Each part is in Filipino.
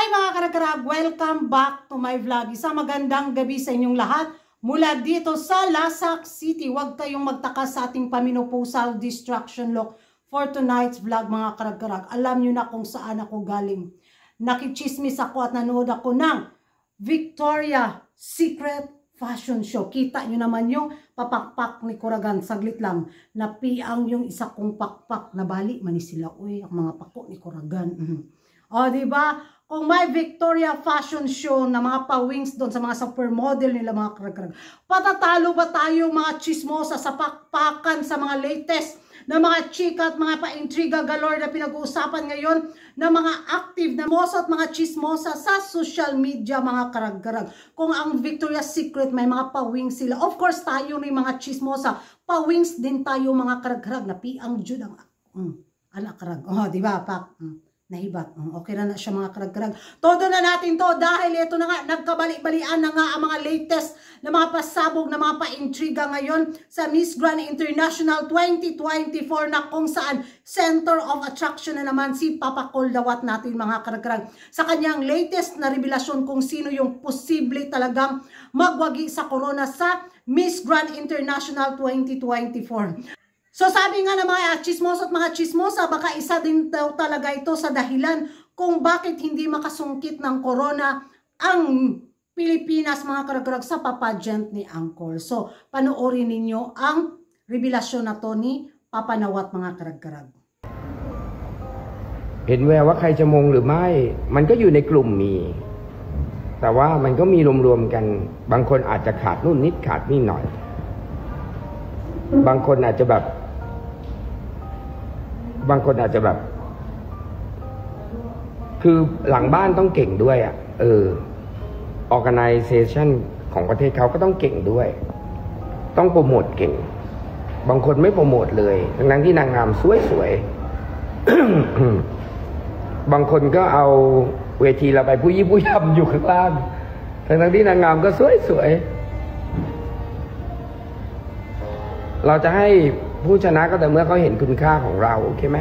Hi mga karagarag! Welcome back to my vlog. Isang magandang gabi sa inyong lahat. Mula dito sa Lasak City, huwag kayong magtaka sa ating pamenopausal distraction look for tonight's vlog mga karagarag. Alam nyo na kung saan ako galing. Nakichismis ako at nanood ako ng Victoria's Secret Fashion Show. Kita nyo naman yung papakpak ni Kuragan. Saglit lang. Napiang yung isa kong pakpak. Nabali man ni sila. Uy, ang mga pako ni Kuragan. O, diba? Kung may Victoria Fashion Show na mga pa-wings doon sa mga supermodel nila mga karagarag, patatalo ba tayo mga chismosa sa pakpakan sa mga latest na mga chika at mga pa-intriga galore na pinag-uusapan ngayon na mga active na mosa at mga chismosa sa social media mga karagarag. Kung ang Victoria's Secret may mga pa-wings sila, of course tayo ni mga chismosa, pa-wings din tayo mga karagarag na piang jud ang anak karag. Oh, di ba? Nahibat. Okay na siya mga karag-karag. Todo na natin to dahil ito na nga, nagkabali-balian na nga ang mga latest na mga pasabog na mga pa-intriga ngayon sa Miss Grand International 2024 na kung saan center of attraction na naman si Papa Koldawat natin mga karag-karag. Sa kanyang latest na revelasyon kung sino yung posible talagang magwagi sa corona sa Miss Grand International 2024. So sabi nga ng mga chismosa at mga chismosa, baka isa din daw talaga ito sa dahilan kung bakit hindi makasungkit ng corona ang Pilipinas mga karagarag sa papageant ni Angkor. So panoorin ninyo ang revelasyon na to ni Papa Nawat mga karagarag. เห็นแววว่าใครจะมงหรือไม่มันก็อยู่ในกลุ่มมีแต่ว่ามันก็มีรวมๆกันบางคนอาจจะขาดนู่นนิดขาดนี่หน่อยบางคนอาจจะแบบคือหลังบ้านต้องเก่งด้วยอ่ะorganization ของประเทศเขาก็ต้องเก่งด้วยต้องโปรโมทเก่งบางคนไม่โปรโมทเลยทั้งที่นางงามสวยๆ บางคนก็เอาเวทีเราไปผู้ยี่ผู้ยำอยู่ข้างล่างทั้งที่นางงามก็สวยๆเราจะให้ผู้ชนะก็แต่เมื่อเขาเห็นคุณค่าของเราโอเคไหม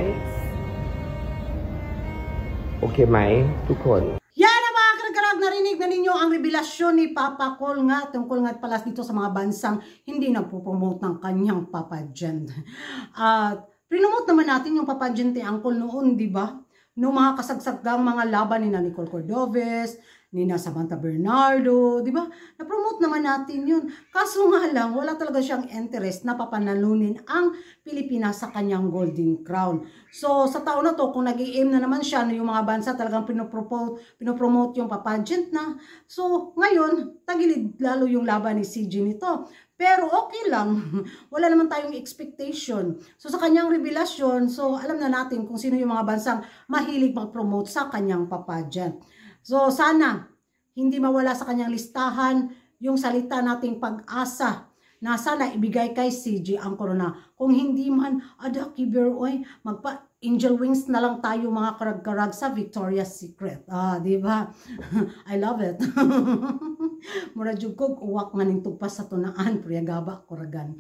โอเคไหมทุกคน Yan ang mga karagarag, narinig na ninyo ang revelasyon ni Papa Kol nga tungkol nga pala dito sa mga bansang hindi nagpo-promote ng kanyang papageant. Promote naman natin yung papageant ni Angkol noon, di ba? Noong mga kasagsagang mga laban ni Nicole Cordovez, ni Samantha Bernardo, di ba? Na-promote naman natin yun. Kaso nga lang, wala talaga siyang interest na papanalunin ang Pilipinas sa kanyang Golden Crown. So, sa taon na to, kung nag-i-aim na naman siya na yung mga bansa talagang pinopromote yung papageant na. So, ngayon, tagilid lalo yung laban ni CG nito. Pero okay lang. Wala naman tayong expectation. So, sa kanyang revelasyon, so alam na natin kung sino yung mga bansang mahilig mag-promote sa kanyang papageant. So, sana hindi mawala sa kanyang listahan yung salita nating pag-asa na sana ibigay kay CG ang corona. Kung hindi man, oy, magpa-angel wings na lang tayo mga karag-karag sa Victoria's Secret. Di ba? I love it. Mura jugkog uwak nga ning tugpas sa tunaan, priyagaba, kuragan.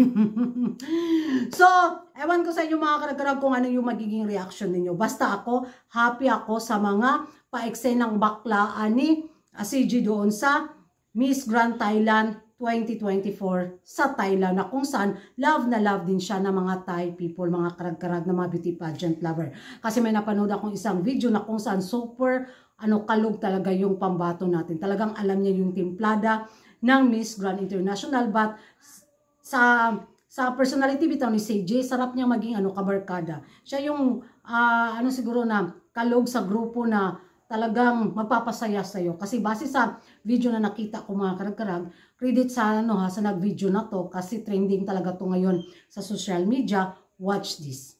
So, ewan ko sa inyo mga karag-karag kung ano yung magiging reaction ninyo. Basta ako, happy ako sa mga pa-eksenang baklaan ni CG doon sa Miss Grand Thailand 2024 sa Thailand na kung saan love na love din siya ng mga Thai people, mga karag-karag na mga beauty pageant lover. Kasi may napanood akong isang video na kung saan super kalog talaga yung pambato natin. Talagang alam niya yung timplada ng Miss Grand International, but sa personality bitaw ni CJ, sarap niya maging kabarkada. Siya yung siguro na kalog sa grupo na talagang magpapasaya sa'yo. Kasi base sa video na nakita ko mga karag-karag, credit sa sa nag-video na to kasi trending talaga to ngayon sa social media. Watch this.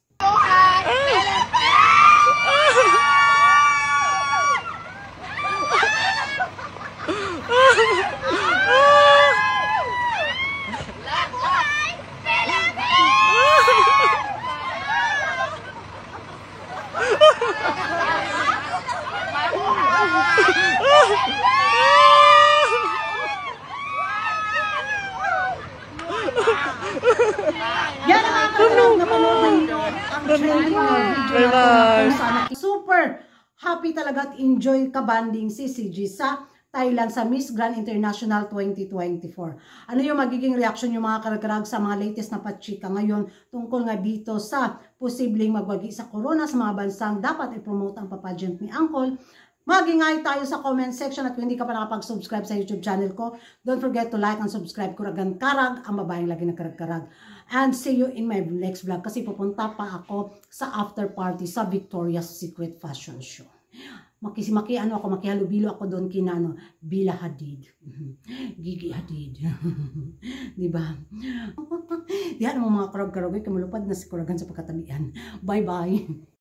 Yan ang mga kapatid na panood ninyo ang trending video na super happy talaga at enjoy kabanding si CG sa Thailand sa Miss Grand International 2024. Ano yung magiging reaction yung mga karag-karag sa mga latest na pachika ngayon tungkol nga dito sa posibleng magwagi sa corona sa mga bansang dapat i-promote ang papageant ni Uncle? Mag-ingay tayo sa comment section at kung hindi ka pa nakapag-subscribe sa YouTube channel ko, don't forget to like and subscribe. Kuragan Karag, ang babaeng lagi na karag-karag. And see you in my next vlog kasi pupunta pa ako sa after party sa Victoria's Secret Fashion Show. Makihalubilo ako doon kinano, Bila Hadid. Gigi Hadid. Diba? Diyan mo mga karag-karag, kamulupad na si Kuragan sa pagkatabihan. Bye-bye.